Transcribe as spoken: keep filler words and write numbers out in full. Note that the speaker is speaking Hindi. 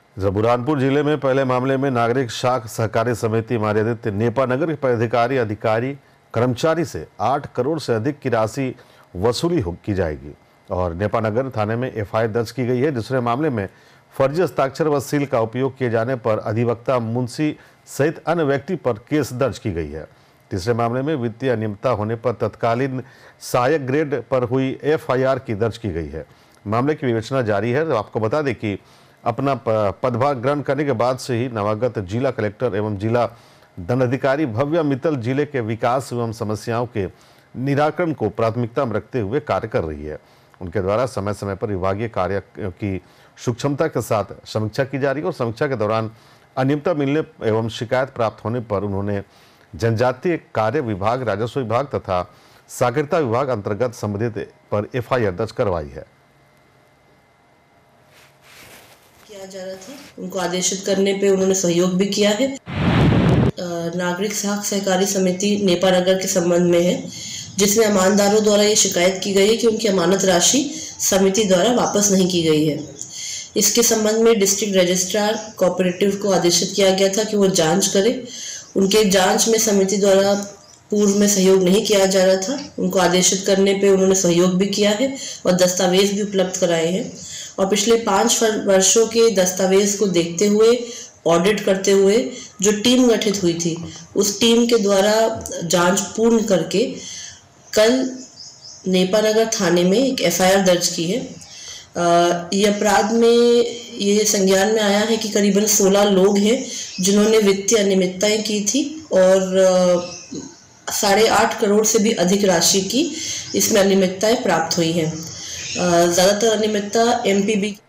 जब बुरहानपुर जिले में पहले मामले में नागरिक शाख सहकारी समिति मर्यादित नेपानगर के पदाधिकारी अधिकारी कर्मचारी से आठ करोड़ से अधिक की राशि वसूली की जाएगी और नेपानगर थाने में एफ आई आर दर्ज की गई है। दूसरे मामले में फर्जी हस्ताक्षर व सील का उपयोग किए जाने पर अधिवक्ता मुंशी सहित अन्य व्यक्ति पर केस दर्ज की गई है। तीसरे मामले में वित्तीय अनियमितता होने पर तत्कालीन सहायक ग्रेड पर हुई एफ आई आर की दर्ज की गई है। मामले की विवेचना जारी है। तो आपको बता दें कि अपना पदभार ग्रहण करने के बाद से ही नवागत जिला कलेक्टर एवं जिला दंडाधिकारी भव्या मित्तल जिले के विकास एवं समस्याओं के निराकरण को प्राथमिकता में रखते हुए कार्य कर रही है। उनके द्वारा समय समय पर विभागीय कार्य की सूक्ष्मता के साथ समीक्षा की जा रही है और समीक्षा के दौरान अनियमितता मिलने एवं शिकायत प्राप्त होने पर उन्होंने जनजातीय कार्य विभाग, राजस्व विभाग तथा सागरिकता विभाग अंतर्गत संबंधित पर एफ आई आर दर्ज करवाई है। किया जा रहा था, उनको आदेशित करने पे उन्होंने सहयोग भी किया है। नागरिक साख सहकारी समिति नेपानगर के संबंध में है, जिसमें अमानदारों द्वारा ये शिकायत की गई है कि उनकी अमानत राशि समिति द्वारा वापस नहीं की गई है। इसके संबंध में डिस्ट्रिक्ट रजिस्ट्रार कोऑपरेटिव को आदेशित किया गया था कि वो जांच करे। उनके जांच में समिति द्वारा पूर्व में सहयोग नहीं किया जा रहा था। उनको आदेशित करने पे उन्होंने सहयोग भी किया है और दस्तावेज भी उपलब्ध कराए हैं और पिछले पाँच वर्षों के दस्तावेज को देखते हुए, ऑडिट करते हुए जो टीम गठित हुई थी, उस टीम के द्वारा जांच पूर्ण करके कल नेपानगर थाने में एक एफ आई आर दर्ज की है। ये अपराध में ये संज्ञान में आया है कि करीबन सोलह लोग हैं जिन्होंने वित्तीय अनियमितताएं की थी और साढ़े आठ करोड़ से भी अधिक राशि की इसमें अनियमितताएं प्राप्त हुई हैं। ज़्यादातर अनियमितता एम पी बी